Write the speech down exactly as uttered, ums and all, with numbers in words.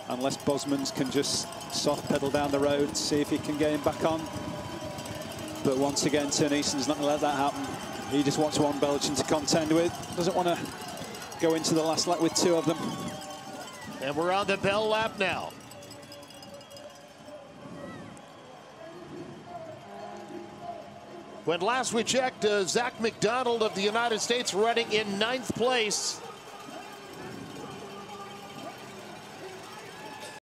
unless Bosmans can just soft pedal down the road, see if he can get him back on. But once again, Teunissen's not going to let that happen. He just wants one Belgian to contend with. Doesn't want to go into the last lap with two of them. And we're on the bell lap now. When last we checked, uh, Zach McDonald of the United States running in ninth place.